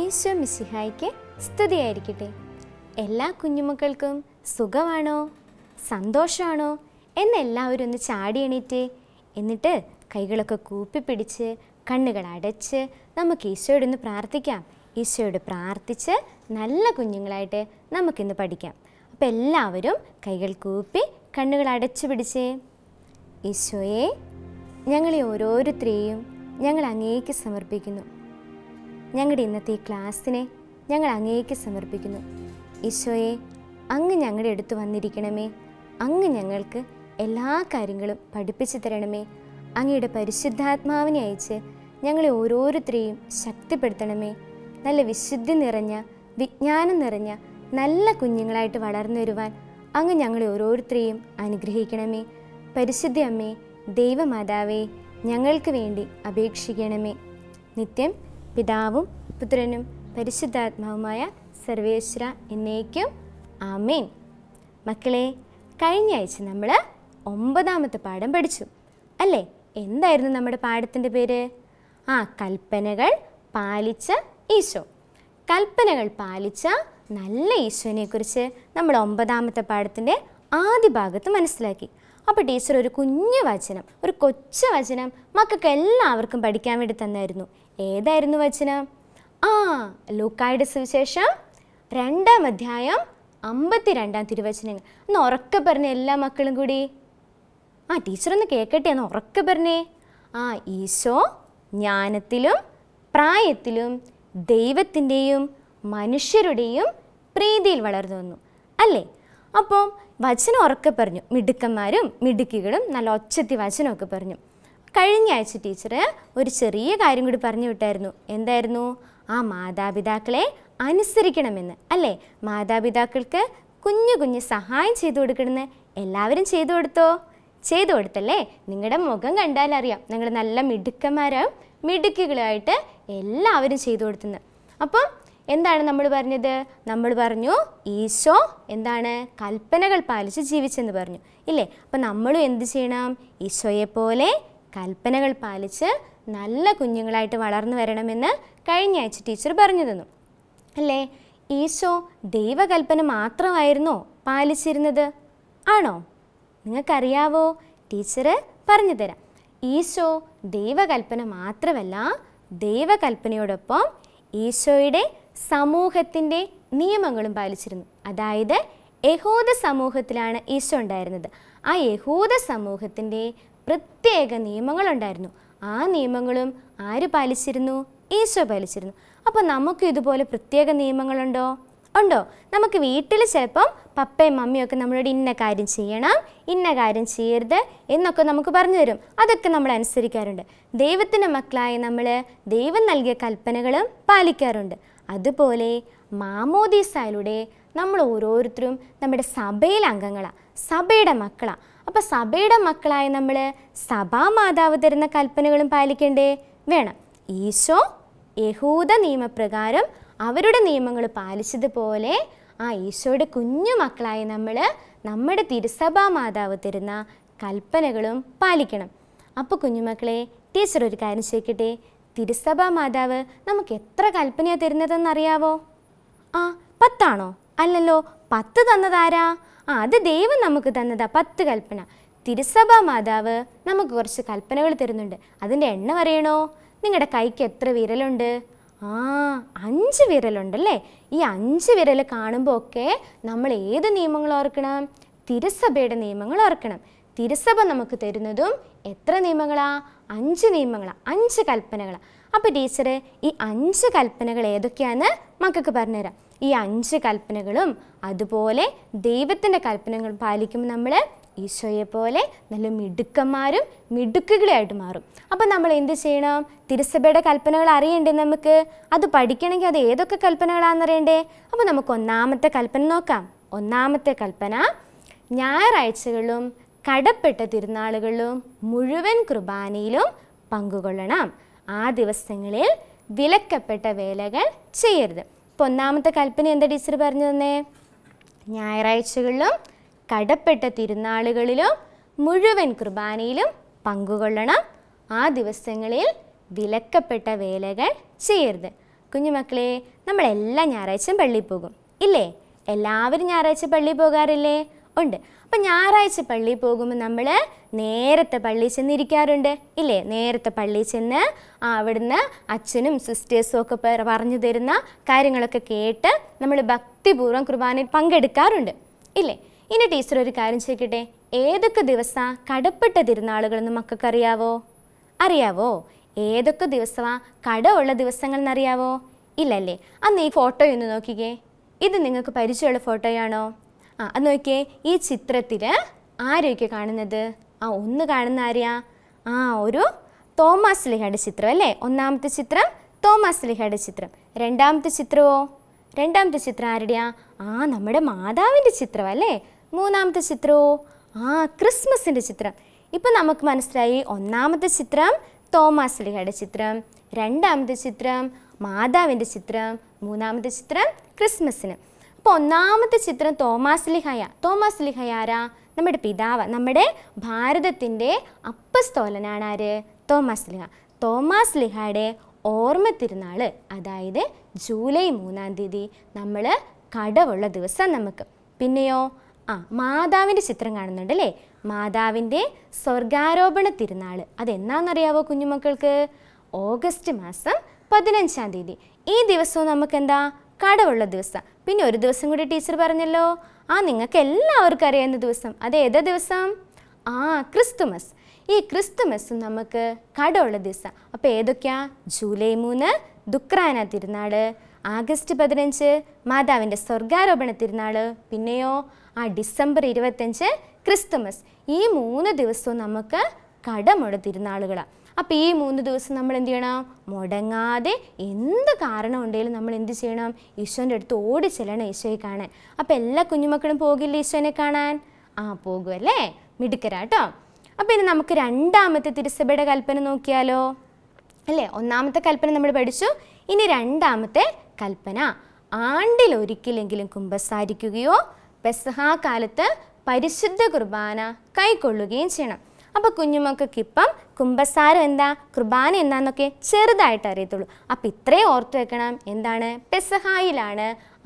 ഈശോ മിശിഹായ്ക്ക് സ്തുതിയായിരിക്കട്ടെ. എല്ലാ കുഞ്ഞുമക്കൾക്കും സുഖമാണോ, സന്തോഷമാണോ എന്നെല്ലാവരും ഒന്ന് ചാടി എണീറ്റ്, എന്നിട്ട് കൈകളൊക്കെ കൂപ്പിപ്പിടിച്ച് കണ്ണുകൾ അടച്ച് നമുക്ക് ഈശോയോട് ഒന്ന് പ്രാർത്ഥിക്കാം. ഈശോയോട് പ്രാർത്ഥിച്ച് നല്ല കുഞ്ഞുങ്ങളായിട്ട് നമുക്കിന്ന് പഠിക്കാം. അപ്പോൾ എല്ലാവരും കൈകൾ കൂപ്പി കണ്ണുകൾ അടച്ചു പിടിച്ചേ. ഈശോയെ, ഞങ്ങളെ ഓരോരുത്തരെയും ഞങ്ങൾ അങ്ങേക്ക് സമർപ്പിക്കുന്നു. ഞങ്ങളുടെ ഇന്നത്തെ ഈ ക്ലാസ്സിനെ ഞങ്ങൾ അങ്ങേക്ക് സമർപ്പിക്കുന്നു. ഈശോയെ, അങ്ങ് ഞങ്ങളുടെ അടുത്ത് വന്നിരിക്കണമേ. അങ്ങ് ഞങ്ങൾക്ക് എല്ലാ കാര്യങ്ങളും പഠിപ്പിച്ചു തരണമേ. അങ്ങയുടെ പരിശുദ്ധാത്മാവിനെ അയച്ച് ഞങ്ങളെ ഓരോരുത്തരെയും ശക്തിപ്പെടുത്തണമേ. നല്ല വിശുദ്ധി നിറഞ്ഞ, വിജ്ഞാനം നിറഞ്ഞ നല്ല കുഞ്ഞുങ്ങളായിട്ട് വളർന്നു വരുവാൻ അങ്ങ് ഞങ്ങളെ ഓരോരുത്തരെയും അനുഗ്രഹിക്കണമേ. പരിശുദ്ധ അമ്മേ, ദൈവമാതാവേ, ഞങ്ങൾക്ക് വേണ്ടി അപേക്ഷിക്കണമേ. നിത്യം പിതാവും പുത്രനും പരിശുദ്ധാത്മാവുമായ സർവേശ്വര എന്നേക്കും ആമേൻ. മക്കളെ, കഴിഞ്ഞ ആഴ്ച നമ്മൾ 9ാമത്തെ പാഠം പഠിച്ചു അല്ലേ? എന്തായിരുന്നു നമ്മുടെ പാഠത്തിൻ്റെ പേര്? കൽപ്പനകൾ പാലിച്ച ഈശോ. കൽപ്പനകൾ പാലിച്ച നല്ല ഈശോനെക്കുറിച്ച് നമ്മൾ 9ാമത്തെ പാഠത്തിൻ്റെ ആദ്യ ഭാഗത്ത് മനസ്സിലാക്കി. അപ്പോൾ ടീച്ചർ ഒരു കുഞ്ഞു വചനം, ഒരു കൊച്ചു വചനം മക്കൾക്ക് എല്ലാവർക്കും പഠിക്കാൻ വേണ്ടി തന്നായിരുന്നു. ഏതായിരുന്നു വചനം? ലൂക്കായുടെ സുവിശേഷം 2-ാം അധ്യായം 52-ാം തിരുവചനങ്ങൾ. ഒന്ന് ഉറക്കെ പറഞ്ഞേ എല്ലാ മക്കളും കൂടി. ടീച്ചറൊന്ന് കേൾക്കട്ടെ, ഒന്ന് ഉറക്കെ പറഞ്ഞേ. ഈശോ ജ്ഞാനത്തിലും പ്രായത്തിലും ദൈവത്തിൻ്റെയും മനുഷ്യരുടെയും പ്രീതിയിൽ വളർന്നു വന്നു അല്ലേ? അപ്പം വചനം ഉറക്കെ പറഞ്ഞു. മിടുക്കന്മാരും മിടുക്കികളും നല്ല ഒച്ചത്തി വചനമൊക്കെ പറഞ്ഞു. കഴിഞ്ഞ ആഴ്ച ടീച്ചർ ഒരു ചെറിയ കാര്യം കൂടി പറഞ്ഞു വിട്ടായിരുന്നു. എന്തായിരുന്നു? മാതാപിതാക്കളെ അനുസരിക്കണമെന്ന് അല്ലേ? മാതാപിതാക്കൾക്ക് കുഞ്ഞു കുഞ്ഞു സഹായം ചെയ്തു കൊടുക്കണമെന്ന് എല്ലാവരും ചെയ്തു കൊടുത്തോ? ചെയ്തു കൊടുത്തല്ലേ? നിങ്ങളുടെ മുഖം കണ്ടാലറിയാം നിങ്ങൾ നല്ല മിടുക്കന്മാരും മിടുക്കികളായിട്ട് എല്ലാവരും ചെയ്തു കൊടുത്തുന്നത്. അപ്പം എന്താണ് നമ്മൾ പറഞ്ഞത്? നമ്മൾ പറഞ്ഞു ഈശോ എന്താണ്? കൽപ്പനകൾ പാലിച്ച് ജീവിച്ചെന്ന് പറഞ്ഞു ഇല്ലേ? അപ്പം നമ്മളും എന്ത് ചെയ്യണം? ഈശോയെപ്പോലെ കൽപ്പനകൾ പാലിച്ച് നല്ല കുഞ്ഞുങ്ങളായിട്ട് വളർന്നു വരണമെന്ന് കഴിഞ്ഞ ആഴ്ച ടീച്ചർ പറഞ്ഞു തന്നു അല്ലേ? ഈശോ ദൈവകൽപ്പന മാത്രമായിരുന്നോ പാലിച്ചിരുന്നത്? ആണോ? നിങ്ങൾക്കറിയാവോ? ടീച്ചർ പറഞ്ഞു തരാം. ഈശോ ദൈവകൽപ്പന മാത്രമല്ല, ദൈവകൽപ്പനയോടൊപ്പം ഈശോയുടെ സമൂഹത്തിൻ്റെ നിയമങ്ങളും പാലിച്ചിരുന്നു. അതായത് യഹൂദ സമൂഹത്തിലാണ് ഈശോ ഉണ്ടായിരുന്നത്. ആ യഹൂദ സമൂഹത്തിൻ്റെ പ്രത്യേക നിയമങ്ങളുണ്ടായിരുന്നു. ആ നിയമങ്ങളും ആര് പാലിച്ചിരുന്നു? ഈശോ പാലിച്ചിരുന്നു. അപ്പോൾ നമുക്ക് ഇതുപോലെ പ്രത്യേക നിയമങ്ങളുണ്ടോ? ഉണ്ടോ? നമുക്ക് വീട്ടിൽ ചിലപ്പം പപ്പയും മമ്മിയൊക്കെ നമ്മളോട് ഇന്ന കാര്യം ചെയ്യണം, ഇന്ന കാര്യം ചെയ്യരുത് എന്നൊക്കെ നമുക്ക് പറഞ്ഞു തരും. അതൊക്കെ നമ്മൾ അനുസരിക്കാറുണ്ട്. ദൈവത്തിൻ്റെ മക്കളായ നമ്മൾ ദൈവം നൽകിയ കൽപ്പനകളും പാലിക്കാറുണ്ട്. അതുപോലെ മാമോദീസായിലൂടെ നമ്മൾ ഓരോരുത്തരും നമ്മുടെ സഭയിലെ അംഗങ്ങളാണ്, സഭയുടെ മക്കളാണ്. അപ്പോൾ സഭയുടെ മക്കളായ നമ്മൾ സഭാമാതാവ് തരുന്ന കൽപ്പനകളും പാലിക്കണ്ടേ? വേണം. ഈശോ യഹൂദ നിയമപ്രകാരം അവരുടെ നിയമങ്ങൾ പാലിച്ചതുപോലെ ഈശോയുടെ കുഞ്ഞു മക്കളായ നമ്മൾ നമ്മുടെ തിരുസഭാ മാതാവ് തരുന്ന കൽപ്പനകളും പാലിക്കണം. അപ്പോൾ കുഞ്ഞുമക്കളെ, ടീച്ചർ ഒരു കാര്യം ചോദിക്കട്ടെ. തിരുസഭാ മാതാവ് നമുക്ക് എത്ര കൽപ്പനയാണ് തരുന്നതെന്നറിയാവോ? 10 അല്ലല്ലോ. 10 തന്നതാരാ? അത് ദൈവം നമുക്ക് തന്നതാ 10 കൽപ്പന. തിരുസഭാ മാതാവ് നമുക്ക് കുറച്ച് കൽപ്പനകൾ തരുന്നുണ്ട്. അതിൻ്റെ എണ്ണം അറിയണോ? നിങ്ങളുടെ കൈക്ക് എത്ര വിരലുണ്ട്? 5 വിരലുണ്ടല്ലേ? ഈ 5 വിരൽ കാണുമ്പോൾ ഒക്കെ നമ്മൾ ഏത് നിയമങ്ങൾ ഓർക്കണം? തിരുസഭയുടെ നിയമങ്ങൾ ഓർക്കണം. തിരുസഭ നമുക്ക് തരുന്നതും എത്ര നിയമങ്ങളാ? 5 നിയമങ്ങളാണ്, 5 കൽപ്പനകളാണ്. അപ്പോൾ ടീച്ചർ ഈ 5 കൽപ്പനകൾ ഏതൊക്കെയാണെന്ന് മക്കൾക്ക് പറഞ്ഞുതരാം. ഈ 5 കൽപ്പനകളും അതുപോലെ ദൈവത്തിൻ്റെ കൽപ്പനകൾ പാലിക്കുമ്പോൾ നമ്മൾ ഈശോയെപ്പോലെ നല്ല മിടുക്കന്മാരും മിടുക്കുകളായിട്ട് മാറും. അപ്പം നമ്മൾ എന്ത് ചെയ്യണം? തിരുസഭയുടെ കൽപ്പനകൾ അറിയണ്ടേ നമുക്ക്? അത് പഠിക്കണമെങ്കിൽ അത് ഏതൊക്കെ കൽപ്പനകളാണെന്നറിയണ്ടേ? അപ്പോൾ നമുക്ക് 1ാമത്തെ കൽപ്പന നോക്കാം. 1ാമത്തെ കൽപ്പന, ഞായറാഴ്ചകളിലും കടപ്പെട്ട തിരുനാളുകളിലും മുഴുവൻ കുർബാനയിലും പങ്കുകൊള്ളണം. ആ ദിവസങ്ങളിൽ വിലക്കപ്പെട്ട വേലകൾ ചെയ്യരുത്. ഇപ്പോൾ 1ാമത്തെ കൽപ്പന എന്താ ടീച്ചർ പറഞ്ഞു തന്നേ? ഞായറാഴ്ചകളിലും കടപ്പെട്ട തിരുനാളുകളിലും മുഴുവൻ കുർബാനയിലും പങ്കുകൊള്ളണം. ആ ദിവസങ്ങളിൽ വിലക്കപ്പെട്ട വേലകൾ ചെയ്യരുത്. കുഞ്ഞുമക്കളെ, നമ്മളെല്ലാ ഞായറാഴ്ചയും പള്ളിയിൽ പോകും ഇല്ലേ? എല്ലാവരും ഞായറാഴ്ച പള്ളിയിൽ പോകാറില്ലേ? ഉണ്ട്. അപ്പം ഞായറാഴ്ച പള്ളിയിൽ പോകുമ്പോൾ നമ്മൾ നേരത്തെ പള്ളിയിൽ ചെന്നിരിക്കാറുണ്ട് ഇല്ലേ? നേരത്തെ പള്ളിയിൽ ചെന്ന് അവിടുന്ന് അച്ഛനും സിസ്റ്റേഴ്സും ഒക്കെ പറഞ്ഞു തരുന്ന കാര്യങ്ങളൊക്കെ കേട്ട് നമ്മൾ ഭക്തിപൂർവ്വം കുർബാനയിൽ പങ്കെടുക്കാറുണ്ട് ഇല്ലേ? ഇനി ടീച്ചർ ഒരു കാര്യം ചോദിക്കട്ടെ, ഏതൊക്കെ ദിവസമാണ് കടപ്പെട്ട തിരുനാളുകളെന്ന് മക്കൾക്കറിയാവോ? അറിയാവോ? ഏതൊക്കെ ദിവസമാണ് കടമുള്ള ദിവസങ്ങൾ എന്നറിയാവോ? ഇല്ലല്ലേ? അന്ന് ഈ ഫോട്ടോ ഒന്ന് നോക്കിക്കേ. ഇത് നിങ്ങൾക്ക് പരിചയമുള്ള ഫോട്ടോയാണോ? അത് നോക്കിയേ. ഈ ചിത്രത്തിൽ ആരെയൊക്കെ കാണുന്നത്? ഒന്ന് കാണുന്ന ആരെയാ? ഒരു തോമാസ് സ്ലീഹയുടെ ചിത്രം അല്ലേ? ഒന്നാമത്തെ ചിത്രം തോമാസ് സ്ലീഹയുടെ ചിത്രം. രണ്ടാമത്തെ ചിത്രമോ? രണ്ടാമത്തെ ചിത്രം ആരുടെയാ? നമ്മുടെ മാതാവിൻ്റെ ചിത്രം അല്ലേ? മൂന്നാമത്തെ ചിത്രമോ? ക്രിസ്മസിൻ്റെ ചിത്രം. ഇപ്പം നമുക്ക് മനസ്സിലായി, ഒന്നാമത്തെ ചിത്രം തോമാസ് സ്ലീഹയുടെ ചിത്രം, രണ്ടാമത്തെ ചിത്രം മാതാവിൻ്റെ ചിത്രം, മൂന്നാമത്തെ ചിത്രം ക്രിസ്മസിന്. അപ്പോൾ ഒന്നാമത്തെ ചിത്രം തോമാസ് സ്ലീഹയ. തോമാസ് സ്ലീഹയ ആരാ? നമ്മുടെ പിതാവ്, നമ്മുടെ ഭാരതത്തിൻ്റെ അപ്പസ്തോലനാണ് ആര്? തോമാസ് സ്ലീഹ. തോമാസ് സ്ലീഹയുടെ ഓർമ്മ തിരുനാൾ, അതായത് ജൂലൈ 3-ാം തീയതി നമ്മൾ കടവുള്ള ദിവസം നമുക്ക്. പിന്നെയോ മാതാവിൻ്റെ ചിത്രം കാണുന്നുണ്ട് അല്ലേ? മാതാവിൻ്റെ സ്വർഗാരോപണ തിരുനാൾ അതെന്നാണെന്നറിയാവോ കുഞ്ഞുമക്കൾക്ക്? ഓഗസ്റ്റ് മാസം 15-ാം തീയതി. ഈ ദിവസവും നമുക്കെന്താ? കടവുള്ള ദിവസം. പിന്നെ ഒരു ദിവസം കൂടി ടീച്ചർ പറഞ്ഞല്ലോ, നിങ്ങൾക്ക് എല്ലാവർക്കും അറിയാവുന്ന ദിവസം. അത് ഏതാ ദിവസം? ക്രിസ്തുമസ്. ഈ ക്രിസ്തുമസും നമുക്ക് കടമുള്ള ദിവസം. അപ്പോൾ ഏതൊക്കെയാ? ജൂലൈ 3 ദുഃഖ്രാന തിരുനാൾ, ആഗസ്റ്റ് 15 മാതാവിൻ്റെ സ്വർഗാരോപണ തിരുനാൾ, പിന്നെയോ ഡിസംബർ 25 ക്രിസ്തുമസ്. ഈ 3 ദിവസവും നമുക്ക് കടമുള്ള തിരുനാളുകളാണ്. അപ്പോൾ ഈ 3 ദിവസം നമ്മൾ എന്ത് ചെയ്യണം? മുടങ്ങാതെ എന്ത് കാരണം ഉണ്ടെങ്കിലും നമ്മൾ എന്ത് ചെയ്യണം? ഈശോൻ്റെ അടുത്ത് ഓടി ചെല്ലണം ഈശോയെ കാണാൻ. അപ്പോൾ എല്ലാ കുഞ്ഞുമക്കളും പോകില്ലേ ഈശോനെ കാണാൻ? പോകുമല്ലേ? മിടുക്കരാട്ടോ. അപ്പോൾ ഇനി നമുക്ക് രണ്ടാമത്തെ തിരുസഭയുടെ കൽപ്പന നോക്കിയാലോ അല്ലേ? ഒന്നാമത്തെ കൽപ്പന നമ്മൾ പഠിച്ചു. ഇനി രണ്ടാമത്തെ കൽപ്പന, ആണ്ടിലൊരിക്കലെങ്കിലും കുമ്പസാരിക്കുകയോ പെസഹ കാലത്ത് പരിശുദ്ധ കുർബാന കൈക്കൊള്ളുകയും ചെയ്യണം. അപ്പോൾ കുഞ്ഞുമക്കൾക്ക് ഇപ്പം കുമ്പസാരം എന്താ, കുർബാന എന്താണെന്നൊക്കെ ചെറുതായിട്ട് അറിയത്തുള്ളൂ. അപ്പോൾ ഇത്രയും ഓർത്ത് വെക്കണം. എന്താണ്? പെസഹായിലാണ്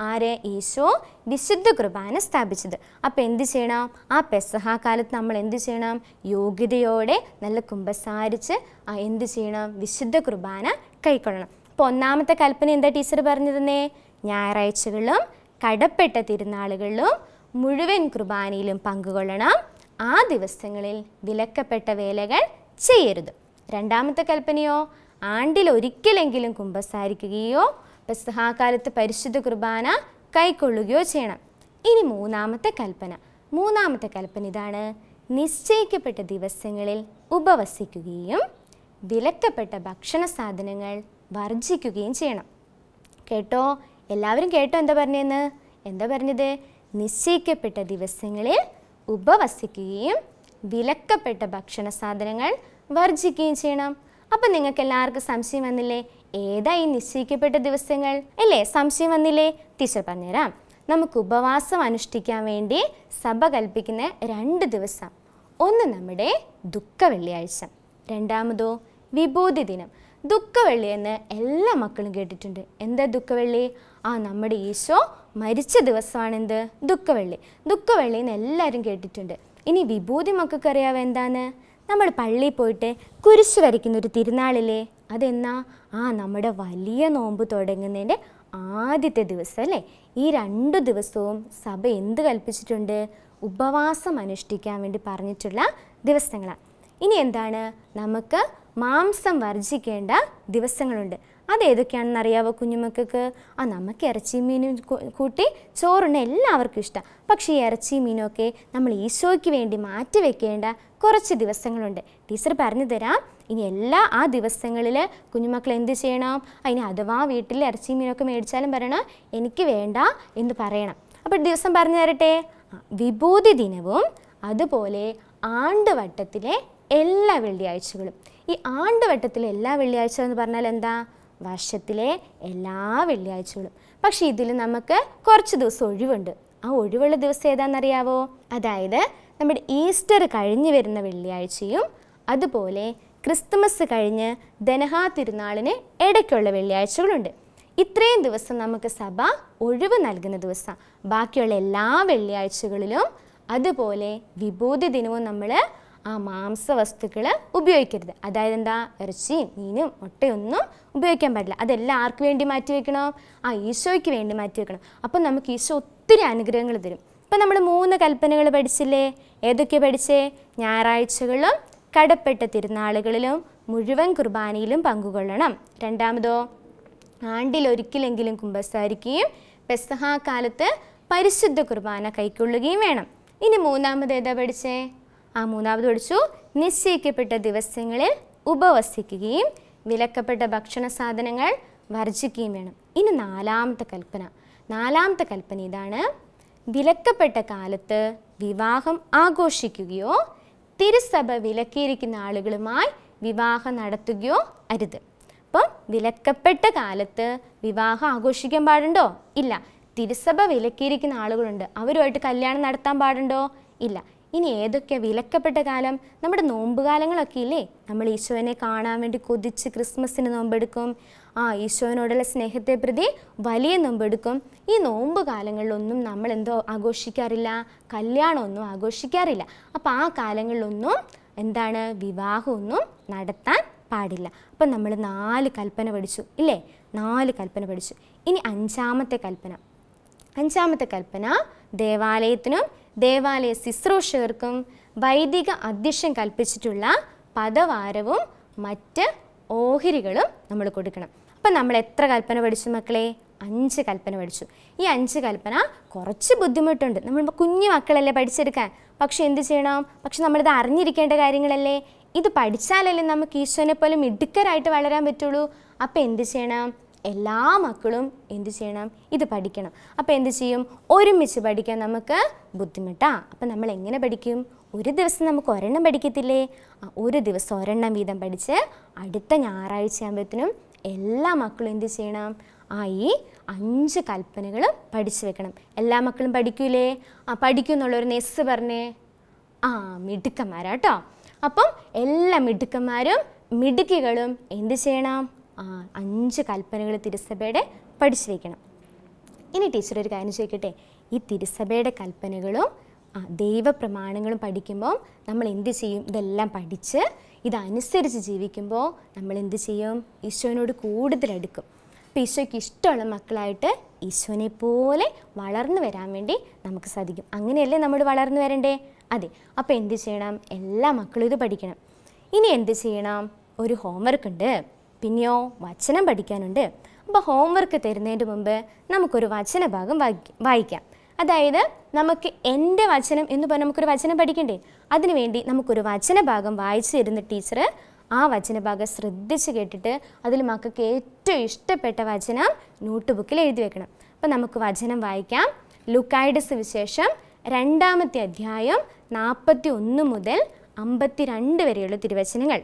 ഈശോ വിശുദ്ധ കുർബാന സ്ഥാപിച്ചത്. അപ്പോൾ എന്ത് ചെയ്യണം? പെസഹ കാലത്ത് നമ്മൾ എന്ത് ചെയ്യണം? യോഗ്യതയോടെ നല്ല കുമ്പസാരിച്ച് എന്ത് ചെയ്യണം? വിശുദ്ധ കുർബാന കൈക്കൊള്ളണം. അപ്പോൾ ഒന്നാമത്തെ കൽപ്പന എന്താ ടീച്ചർ പറഞ്ഞു തന്നേ? ഞായറാഴ്ചകളിലും കടപ്പെട്ട തിരുനാളുകളിലും മുഴുവൻ കുർബാനയിലും പങ്കുകൊള്ളണം. ആ ദിവസങ്ങളിൽ വിലക്കപ്പെട്ട വേലകൾ ചെയ്യരുത്. രണ്ടാമത്തെ കൽപ്പനയോ? ആണ്ടിലൊരിക്കലെങ്കിലും കുമ്പസാരിക്കുകയോ പെസഹ കാലത്ത് പരിശുദ്ധ കുർബാന കൈക്കൊള്ളുകയോ ചെയ്യണം. ഇനി മൂന്നാമത്തെ കൽപ്പന ഇതാണ്: നിശ്ചയിക്കപ്പെട്ട ദിവസങ്ങളിൽ ഉപവസിക്കുകയും വിലക്കപ്പെട്ട ഭക്ഷണ സാധനങ്ങൾ വർജിക്കുകയും ചെയ്യണം. കേട്ടോ? എല്ലാവരും കേട്ടോ എന്താ പറഞ്ഞത്? നിശ്ചയിക്കപ്പെട്ട ദിവസങ്ങളിൽ ഉപവസിക്കുകയും വിലക്കപ്പെട്ട ഭക്ഷണ സാധനങ്ങൾ വർജിക്കുകയും ചെയ്യണം. അപ്പം നിങ്ങൾക്ക് എല്ലാവർക്കും സംശയം വന്നില്ലേ? ഏതാ ഈ നിശ്ചയിക്കപ്പെട്ട ദിവസങ്ങൾ അല്ലേ? സംശയം വന്നില്ലേ? ടീച്ചർ പറഞ്ഞുതരാം. നമുക്ക് ഉപവാസം അനുഷ്ഠിക്കാൻ വേണ്ടി സഭ കൽപ്പിക്കുന്ന 2 ദിവസം. ഒന്ന് നമ്മുടെ ദുഃഖവെള്ളിയാഴ്ച, രണ്ടാമതോ വിഭൂതി ദിനം. ദുഃഖവെള്ളി എന്ന് എല്ലാ മക്കളും കേട്ടിട്ടുണ്ട്. എന്താ ദുഃഖവെള്ളി? നമ്മുടെ ഈശോ മരിച്ച ദിവസമാണെന്ത്? ദുഃഖവെള്ളി. ദുഃഖവെള്ളി എന്ന് എല്ലാവരും കേട്ടിട്ടുണ്ട്. ഇനി വിഭൂതി മക്കൾക്ക് അറിയാവോ എന്താണ്? നമ്മൾ പള്ളിയിൽ പോയിട്ട് കുരിശ് വരയ്ക്കുന്നൊരു തിരുനാളില്ലേ? അതെന്നാ? നമ്മുടെ വലിയ നോമ്പ് തുടങ്ങുന്നതിൻ്റെ ആദ്യത്തെ ദിവസം അല്ലേ? ഈ 2 ദിവസവും സഭ എന്ത് കൽപ്പിച്ചിട്ടുണ്ട്? ഉപവാസം അനുഷ്ഠിക്കാൻ വേണ്ടി പറഞ്ഞിട്ടുള്ള ദിവസങ്ങളാണ്. ഇനി എന്താണ്? നമുക്ക് മാംസം വർജിക്കേണ്ട ദിവസങ്ങളുണ്ട്. അതേതൊക്കെയാണെന്ന് അറിയാവോ കുഞ്ഞുമക്കൾക്ക്? നമുക്ക് ഇറച്ചിയും മീനും കൂട്ടി ചോറുണ്ട് എല്ലാവർക്കും ഇഷ്ടം. പക്ഷേ ഈ ഇറച്ചിയും മീനും ഒക്കെ നമ്മൾ ഈശോയ്ക്ക് വേണ്ടി മാറ്റി വെക്കേണ്ട കുറച്ച് ദിവസങ്ങളുണ്ട്. ടീച്ചർ പറഞ്ഞു തരാം. ഇനി ആ ദിവസങ്ങളിൽ കുഞ്ഞുമക്കൾ എന്ത് ചെയ്യണം? ഇനി അഥവാ വീട്ടിൽ ഇറച്ചിയും മീനൊക്കെ മേടിച്ചാലും പറയണം എനിക്ക് വേണ്ട എന്ന് പറയണം. അപ്പോൾ ദിവസം പറഞ്ഞു തരട്ടെ. വിഭൂതി ദിനവും അതുപോലെ ആണ്ടുവട്ടത്തിലെ എല്ലാ വെള്ളിയാഴ്ചകളും. ഈ ആണ്ടുവട്ടത്തിലെ എല്ലാ വെള്ളിയാഴ്ച എന്ന് പറഞ്ഞാൽ എന്താ? വർഷത്തിലെ എല്ലാ വെള്ളിയാഴ്ചകളും. പക്ഷേ ഇതിൽ നമുക്ക് കുറച്ച് ദിവസം ഒഴിവുണ്ട്. ആ ഒഴിവുള്ള ദിവസം ഏതാണെന്നറിയാവോ? അതായത് നമ്മുടെ ഈസ്റ്റർ കഴിഞ്ഞ് വരുന്ന വെള്ളിയാഴ്ചയും അതുപോലെ ക്രിസ്തുമസ് കഴിഞ്ഞ് ദനഹാ തിരുനാളിന് ഇടയ്ക്കുള്ള വെള്ളിയാഴ്ചകളുണ്ട്. ഇത്രയും ദിവസം നമുക്ക് സഭ ഒഴിവ് നൽകുന്ന ദിവസം. ബാക്കിയുള്ള എല്ലാ വെള്ളിയാഴ്ചകളിലും അതുപോലെ വിഭൂതി ദിനവും നമ്മൾ ആ മാംസവസ്തുക്കൾ ഉപയോഗിക്കരുത്. അതായത് എന്താ, ഇറച്ചിയും മീനും മുട്ടയൊന്നും ഉപയോഗിക്കാൻ പാടില്ല. അതെല്ലാം ആർക്ക് വേണ്ടി മാറ്റി വെക്കണം? ആ ഈശോയ്ക്ക് വേണ്ടി മാറ്റി വെക്കണം. അപ്പം നമുക്ക് ഈശോ ഒത്തിരി അനുഗ്രഹങ്ങൾ തരും. ഇപ്പം നമ്മൾ 3 കൽപ്പനകൾ പഠിച്ചില്ലേ? ഏതൊക്കെ പഠിച്ചേ? ഞായറാഴ്ചകളിലും കടപ്പെട്ട തിരുനാളുകളിലും മുഴുവൻ കുർബാനയിലും പങ്കുകൊള്ളണം. രണ്ടാമതോ, ആണ്ടിലൊരിക്കലെങ്കിലും കുമ്പസാരിക്കുകയും പെസഹ കാലത്ത് പരിശുദ്ധ കുർബാന കൈക്കൊള്ളുകയും വേണം. ഇനി മൂന്നാമത് ഏതാ പഠിച്ചേ? മൂന്നാമത് പഠിച്ചു, നിശ്ചയിക്കപ്പെട്ട ദിവസങ്ങളിൽ ഉപവസിക്കുകയും വിലക്കപ്പെട്ട ഭക്ഷണ സാധനങ്ങൾ വർജിക്കുകയും വേണം. ഇനി നാലാമത്തെ കൽപ്പന ഇതാണ്: വിലക്കപ്പെട്ട കാലത്ത് വിവാഹം ആഘോഷിക്കുകയോ തിരുസഭ വിലക്കിയിരിക്കുന്ന ആളുകളുമായി വിവാഹം നടത്തുകയോ അരുത്. അപ്പം വിലക്കപ്പെട്ട കാലത്ത് വിവാഹം ആഘോഷിക്കാൻ പാടുണ്ടോ? ഇല്ല. തിരുസഭ വിലക്കിയിരിക്കുന്ന ആളുകളുണ്ട്, അവരുമായിട്ട് കല്യാണം നടത്താൻ പാടുണ്ടോ? ഇല്ല. ഇനി ഏതൊക്കെ വിലക്കപ്പെട്ട കാലം? നമ്മുടെ നോമ്പുകാലങ്ങളൊക്കെ ഇല്ലേ? നമ്മൾ ഈശോനെ കാണാൻ വേണ്ടി കൊതിച്ച് ക്രിസ്മസിന് നോമ്പെടുക്കും. ഈശോനോടുള്ള സ്നേഹത്തെ പ്രതി വലിയ നോമ്പെടുക്കും. ഈ നോമ്പ് കാലങ്ങളിലൊന്നും നമ്മൾ എന്തോ ആഘോഷിക്കാറില്ല, കല്യാണമൊന്നും ആഘോഷിക്കാറില്ല. അപ്പോൾ ആ കാലങ്ങളിലൊന്നും എന്താണ്, വിവാഹമൊന്നും നടത്താൻ പാടില്ല. അപ്പം നമ്മൾ 4 കൽപ്പന പഠിച്ചു ഇല്ലേ? 4 കൽപ്പന പഠിച്ചു. ഇനി അഞ്ചാമത്തെ കൽപ്പന ദേവാലയത്തിനും ദേവാലയ ശുശ്രൂഷകർക്കും വൈദിക അധ്യക്ഷൻ കൽപ്പിച്ചിട്ടുള്ള പദവാരവും മറ്റ് ഓഹരികളും നമ്മൾ കൊടുക്കണം. അപ്പം നമ്മൾ എത്ര കൽപ്പന പഠിച്ചു മക്കളെ? 5 കൽപ്പന പഠിച്ചു. ഈ 5 കൽപ്പന കുറച്ച് ബുദ്ധിമുട്ടുണ്ട്, നമ്മൾ കുഞ്ഞു മക്കളല്ലേ പഠിച്ചെടുക്കാൻ. പക്ഷെ എന്ത് ചെയ്യണം? പക്ഷെ നമ്മളിത് അറിഞ്ഞിരിക്കേണ്ട കാര്യങ്ങളല്ലേ? ഇത് പഠിച്ചാലല്ലേ നമുക്ക് ഈശോനെ പോലെ മിടുക്കരായിട്ട് വളരാൻ പറ്റുള്ളൂ. അപ്പം എന്ത് ചെയ്യണം? എല്ലാ മക്കളും എന്ത് ചെയ്യണം? ഇത് പഠിക്കണം. അപ്പോൾ എന്ത് ചെയ്യും? ഒരുമിച്ച് പഠിക്കാൻ നമുക്ക് ബുദ്ധിമുട്ടാ. അപ്പം നമ്മൾ എങ്ങനെ പഠിക്കും? ഒരു ദിവസം നമുക്ക് ഒരെണ്ണം പഠിക്കത്തില്ലേ? ഒരു ദിവസം ഒരെണ്ണം വീതം പഠിച്ച് അടുത്ത ഞായറാഴ്ച ആകുമ്പോഴത്തേനും എല്ലാ മക്കളും എന്ത് ചെയ്യണം? ഈ 5 കൽപ്പനകൾ പഠിച്ചു വെക്കണം. എല്ലാ മക്കളും പഠിക്കൂലേ? പഠിക്കും എന്നുള്ളൊരു നെസ് പറഞ്ഞേ. മിടുക്കന്മാരാട്ടോ. അപ്പം എല്ലാ മിടുക്കന്മാരും മിടുക്കികളും എന്ത് ചെയ്യണം? 5 കൽപ്പനകൾ തിരുസഭയുടെ പഠിച്ചു വയ്ക്കണം. ഇനി ടീച്ചർ ഒരു കാര്യം ചോദിക്കട്ടെ? ഈ തിരുസഭയുടെ കൽപ്പനകളും ദൈവപ്രമാണങ്ങളും പഠിക്കുമ്പോൾ നമ്മൾ എന്ത് ചെയ്യും? ഇതെല്ലാം പഠിച്ച് ഇതനുസരിച്ച് ജീവിക്കുമ്പോൾ നമ്മൾ എന്ത് ചെയ്യും? ഈശോനോട് കൂടുതൽ അടുക്കും. അപ്പോൾ ഈശോയ്ക്ക് ഇഷ്ടമുള്ള മക്കളായിട്ട് ഈശോനെ പോലെ വളർന്നു വരാൻ വേണ്ടി നമുക്ക് സാധിക്കും. അങ്ങനെയല്ലേ നമ്മൾ വളർന്നു വരണ്ടേ? അതെ. അപ്പോൾ എന്ത് ചെയ്യണം? എല്ലാ മക്കളും ഇത് പഠിക്കണം. ഇനി എന്ത് ചെയ്യണം? ഒരു ഹോംവർക്ക് ഉണ്ട്, പിന്നെയോ വചനം പഠിക്കാനുണ്ട്. അപ്പോൾ ഹോംവർക്ക് തരുന്നതിന് മുമ്പ് നമുക്കൊരു വചനഭാഗം വായിക്കാം. അതായത് നമുക്ക് എൻ്റെ വചനം എന്ന് പറഞ്ഞാൽ നമുക്കൊരു വചനം പഠിക്കണ്ടേ? അതിനുവേണ്ടി നമുക്കൊരു വചനഭാഗം വായിച്ചു തരുന്ന ടീച്ചർ ആ വചനഭാഗം ശ്രദ്ധിച്ച് കേട്ടിട്ട് അതിൽ മക്കൾക്ക് ഏറ്റവും ഇഷ്ടപ്പെട്ട വചനം നോട്ട് ബുക്കിൽ എഴുതി വെക്കണം. അപ്പോൾ നമുക്ക് വചനം വായിക്കാം. ലൂക്കായുടെ സുവിശേഷം 2-ാമത്തെ അധ്യായം 41 മുതൽ 52 വരെയുള്ള തിരുവചനങ്ങൾ.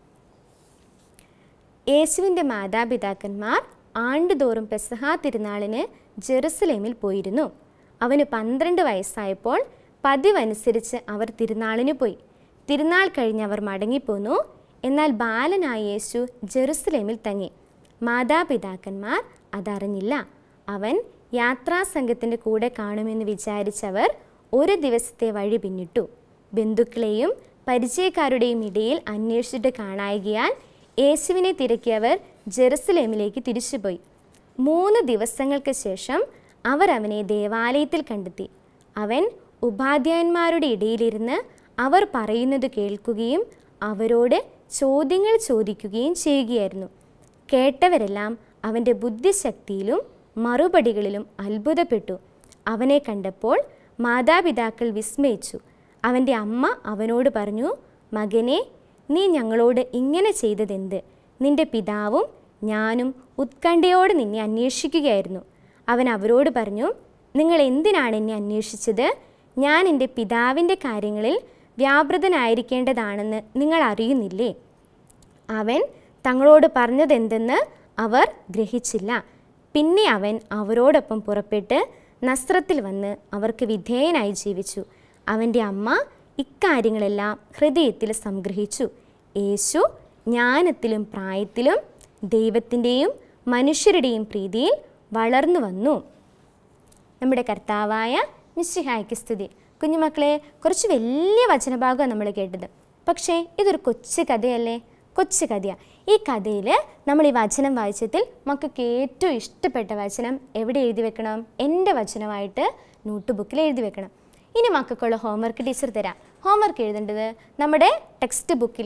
യേശുവിൻ്റെ മാതാപിതാക്കന്മാർ ആണ്ടുതോറും പെസഹ തിരുനാളിന് ജെറുസലേമിൽ പോയിരുന്നു. അവന് 12 വയസ്സായപ്പോൾ പതിവനുസരിച്ച് അവർ തിരുനാളിന് പോയി. തിരുനാൾ കഴിഞ്ഞ് അവർ മടങ്ങിപ്പോന്നു. എന്നാൽ ബാലനായ യേശു ജെറുസലേമിൽ തങ്ങി. മാതാപിതാക്കന്മാർ അതറിഞ്ഞില്ല. അവൻ യാത്രാസംഘത്തിൻ്റെ കൂടെ കാണുമെന്ന് വിചാരിച്ചവർ ഒരു ദിവസത്തെ വഴി പിന്നിട്ടു. ബന്ധുക്കളെയും പരിചയക്കാരുടെയും ഇടയിൽ അന്വേഷിച്ചിട്ട് കാണായികയാൽ യേശുവിനെ തിരക്കിയവർ ജെറുസലേമിലേക്ക് തിരിച്ചുപോയി. 3 ദിവസങ്ങൾക്ക് ശേഷം അവർ അവനെ ദേവാലയത്തിൽ കണ്ടെത്തി. അവൻ ഉപാധ്യായന്മാരുടെ ഇടയിലിരുന്ന് അവർ പറയുന്നത് കേൾക്കുകയും അവരോട് ചോദ്യങ്ങൾ ചോദിക്കുകയും ചെയ്യുകയായിരുന്നു. കേട്ടവരെല്ലാം അവൻ്റെ ബുദ്ധിശക്തിയിലും മറുപടികളിലും അത്ഭുതപ്പെട്ടു. അവനെ കണ്ടപ്പോൾ മാതാപിതാക്കൾ വിസ്മയിച്ചു. അവൻ്റെ അമ്മ അവനോട് പറഞ്ഞു, മകനെ, നീ ഞങ്ങളോട് ഇങ്ങനെ ചെയ്തതെന്ത്? നിന്റെ പിതാവും ഞാനും ഉത്കണ്ഠയോടെ നിന്നെ അന്വേഷിക്കുകയായിരുന്നു. അവൻ അവരോട് പറഞ്ഞു, നിങ്ങൾ എന്തിനാണ് എന്നെ അന്വേഷിച്ചത്? ഞാൻ എൻ്റെ പിതാവിൻ്റെ കാര്യങ്ങളിൽ വ്യാപൃതനായിരിക്കേണ്ടതാണെന്ന് നിങ്ങൾ അറിയുന്നില്ലേ? അവൻ തങ്ങളോട് പറഞ്ഞതെന്തെന്ന് അവർ ഗ്രഹിച്ചില്ല. പിന്നെ അവൻ അവരോടൊപ്പം പുറപ്പെട്ട് നസ്രത്തിൽ വന്ന് അവർക്ക് വിധേയനായി ജീവിച്ചു. അവൻ്റെ അമ്മ ഇക്കാര്യങ്ങളെല്ലാം ഹൃദയത്തിൽ സംഗ്രഹിച്ചു. യേശു ജ്ഞാനത്തിലും പ്രായത്തിലും ദൈവത്തിൻ്റെയും മനുഷ്യരുടെയും പ്രീതിയിൽ വളർന്നു വന്നു. നമ്മുടെ കർത്താവായ മിശിഹായ്ക്ക് സ്തുതി. കുഞ്ഞുമക്കളെ, കുറച്ച് വലിയ വചനഭാഗമാണ് നമ്മൾ കേട്ടത്. പക്ഷേ ഇതൊരു കൊച്ചു കഥയല്ലേ? കൊച്ചു കഥയാണ്. ഈ കഥയിൽ നമ്മൾ ഈ വചനം വായിച്ചതിൽ മക്കൾക്ക് ഏറ്റവും ഇഷ്ടപ്പെട്ട വചനം എവിടെ എഴുതി വെക്കണം? എൻ്റെ വചനമായിട്ട് നോട്ട് ബുക്കിൽ എഴുതി വെക്കണം. ഇനി മക്കൾക്കുള്ള ഹോംവർക്ക് ടീച്ചർ തരാം. ഹോംവർക്ക് എഴുതേണ്ടത് നമ്മുടെ ടെക്സ്റ്റ് ബുക്കിൽ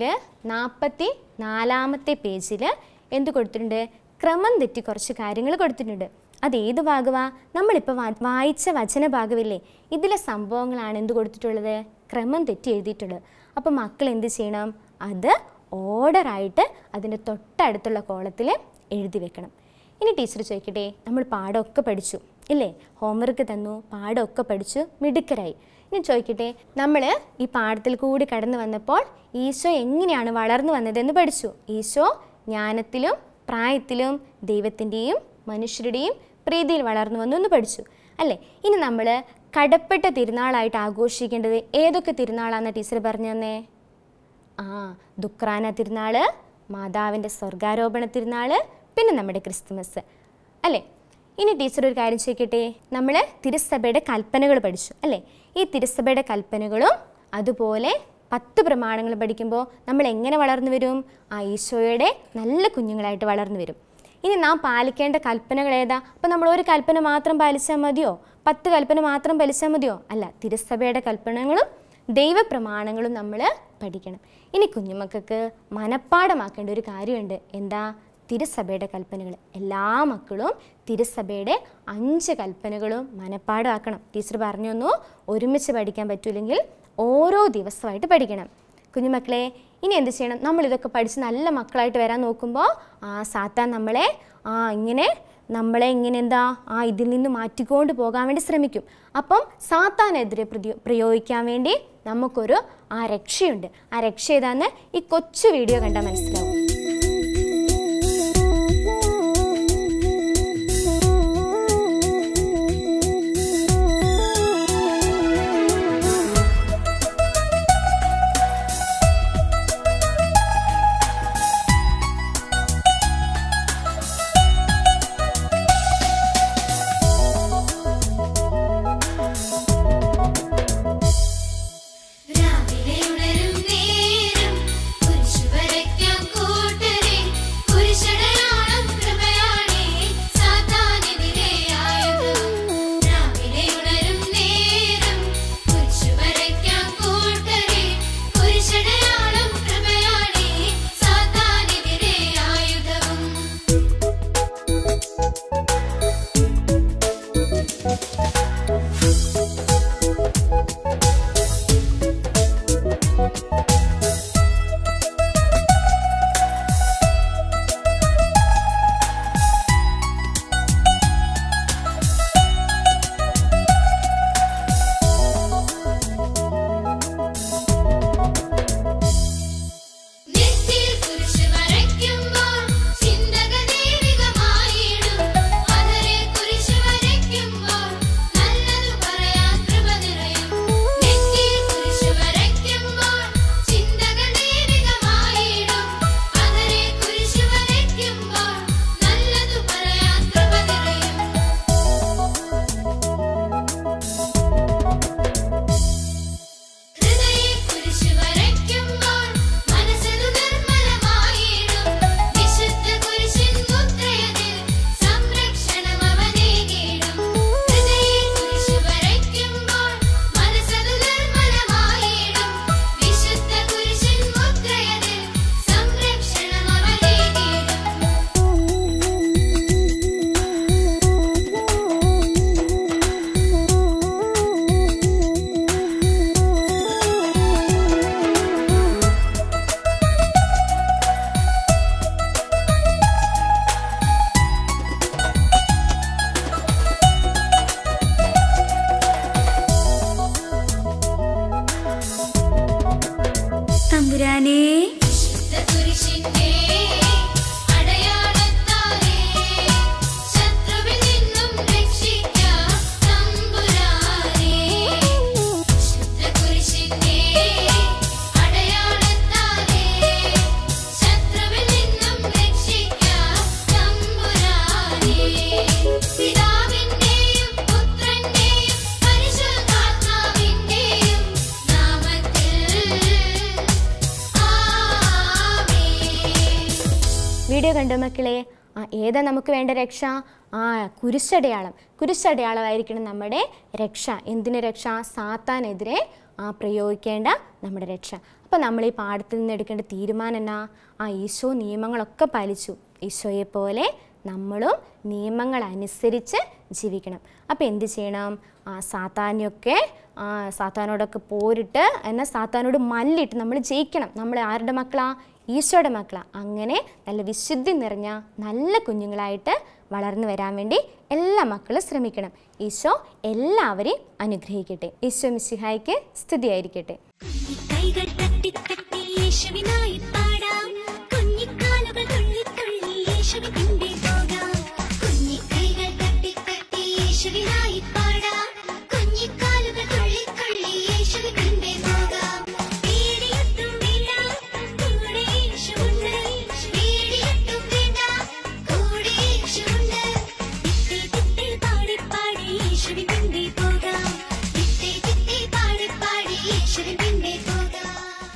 44-ാമത്തെ പേജിൽ എന്ത് കൊടുത്തിട്ടുണ്ട്? ക്രമം തെറ്റി കുറച്ച് കാര്യങ്ങൾ കൊടുത്തിട്ടുണ്ട്. അതേത് ഭാഗമാണ്? നമ്മളിപ്പോൾ വായിച്ച വചന ഭാഗമില്ലേ, ഇതിലെ സംഭവങ്ങളാണ് എന്ത് കൊടുത്തിട്ടുള്ളത്? ക്രമം തെറ്റി എഴുതിയിട്ടുള്ളത്. അപ്പോൾ മക്കൾ എന്ത് ചെയ്യണം? അത് ഓർഡറായിട്ട് അതിൻ്റെ തൊട്ടടുത്തുള്ള കോളത്തിൽ എഴുതി വെക്കണം. ഇനി ടീച്ചർ ചോദിക്കട്ടെ, നമ്മൾ പാഠമൊക്കെ പഠിച്ചു ഇല്ലേ? ഹോംവർക്ക് തന്നു, പാഠമൊക്കെ പഠിച്ചു, മിടുക്കരായി. ഇനി ചോദിക്കട്ടെ, നമ്മൾ ഈ പാഠത്തിൽ കൂടി കടന്നു വന്നപ്പോൾ ഈശോ എങ്ങനെയാണ് വളർന്നു വന്നതെന്ന് പഠിച്ചു. ഈശോ ജ്ഞാനത്തിലും പ്രായത്തിലും ദൈവത്തിൻ്റെയും മനുഷ്യരുടെയും പ്രീതിയിൽ വളർന്നു വന്നു എന്ന് പഠിച്ചു അല്ലേ? ഇനി നമ്മൾ കടപ്പെട്ട തിരുനാളായിട്ട് ആഘോഷിക്കേണ്ടത് ഏതൊക്കെ തിരുനാളാണെന്ന് ടീച്ചർ പറഞ്ഞു തന്നേ? ദുഃഖ്രാന തിരുനാൾ, മാതാവിൻ്റെ സ്വർഗാരോപണ തിരുനാൾ, പിന്നെ നമ്മുടെ ക്രിസ്തുമസ് അല്ലേ? ഇനി ടീച്ചർ ഒരു കാര്യം ചോദിക്കട്ടെ, നമ്മൾ തിരുസഭയുടെ കൽപ്പനകൾ പഠിച്ചു അല്ലേ? ഈ തിരുസഭയുടെ കൽപ്പനകളും അതുപോലെ 10 പ്രമാണങ്ങൾ പഠിക്കുമ്പോൾ നമ്മൾ എങ്ങനെ വളർന്നു വരും? ഈശോയുടെ നല്ല കുഞ്ഞുങ്ങളായിട്ട് വളർന്നു വരും. ഇനി നാം പാലിക്കേണ്ട കൽപ്പനകൾ ഏതാ? അപ്പോൾ നമ്മൾ ഒരു കൽപ്പന മാത്രം പാലിച്ചാൽ മതിയോ? 10 കൽപ്പന മാത്രം പാലിച്ചാൽ മതിയോ? അല്ല, തിരുസഭയുടെ കൽപ്പനകളും ദൈവപ്രമാണങ്ങളും നമ്മൾ പഠിക്കണം. ഇനി കുഞ്ഞുമക്കൾക്ക് മനപ്പാഠമാക്കേണ്ട ഒരു കാര്യമുണ്ട്. എന്താ? തിരുസഭയുടെ കൽപ്പനകൾ. എല്ലാ മക്കളും തിരുസഭയുടെ 5 കൽപ്പനകളും മനപ്പാഠമാക്കണം. ടീച്ചർ പറഞ്ഞു തന്നു, ഒരുമിച്ച് പഠിക്കാൻ പറ്റില്ലെങ്കിൽ ഓരോ ദിവസമായിട്ട് പഠിക്കണം. കുഞ്ഞുമക്കളെ, ഇനി എന്ത് ചെയ്യണം? നമ്മളിതൊക്കെ പഠിച്ച് നല്ല മക്കളായിട്ട് വരാൻ നോക്കുമ്പോൾ സാത്താൻ നമ്മളെ ഇങ്ങനെ ഇതിൽ നിന്ന് മാറ്റിക്കൊണ്ട് പോകാൻ വേണ്ടി ശ്രമിക്കും. അപ്പം സാത്താനെതിരെ പ്രയോഗിക്കാൻ വേണ്ടി നമുക്കൊരു രക്ഷയുണ്ട്. ആ രക്ഷ ഏതാന്ന് ഈ കൊച്ചു വീഡിയോ കണ്ടാൽ മനസ്സിലാവും. രാവിലെ ഉണരും നേരം കുരിശു വരയ്ക്കാം. വേണ്ട മക്കളെ? ഏതാ നമുക്ക് വേണ്ട രക്ഷ? കുരിശടയാളം. കുരിശടയാളമായിരിക്കണം നമ്മുടെ രക്ഷ. എന്തിന് രക്ഷ? സാത്താനെതിരെ പ്രയോഗിക്കേണ്ട നമ്മുടെ രക്ഷ. അപ്പോൾ നമ്മൾ ഈ പാഠത്തിൽ നിന്ന് എടുക്കേണ്ട തീരുമാനം എന്നാ? ഈശോ നിയമങ്ങളൊക്കെ പാലിച്ചു. ഈശോയെ പോലെ നമ്മളും നിയമങ്ങൾ അനുസരിച്ച് ജീവിക്കണം. അപ്പോൾ എന്ത് ചെയ്യണം? സാത്താനോടൊക്കെ പോരിട്ട് എന്നാൽ സാത്താനോട് മല്ലിട്ട് നമ്മൾ ജയിക്കണം. നമ്മൾ ആരുടെ മക്കളാ? ഈശോയുടെ മക്കളാ. അങ്ങനെ നല്ല വിശുദ്ധി നിറഞ്ഞ നല്ല കുഞ്ഞുങ്ങളായിട്ട് വളർന്നു വരാൻ വേണ്ടി എല്ലാ മക്കളും ശ്രമിക്കണം. ഈശോ എല്ലാവരെയും അനുഗ്രഹിക്കട്ടെ. ഈശോ മിശിഹായ്ക്ക് സ്തുതിയായിരിക്കട്ടെ.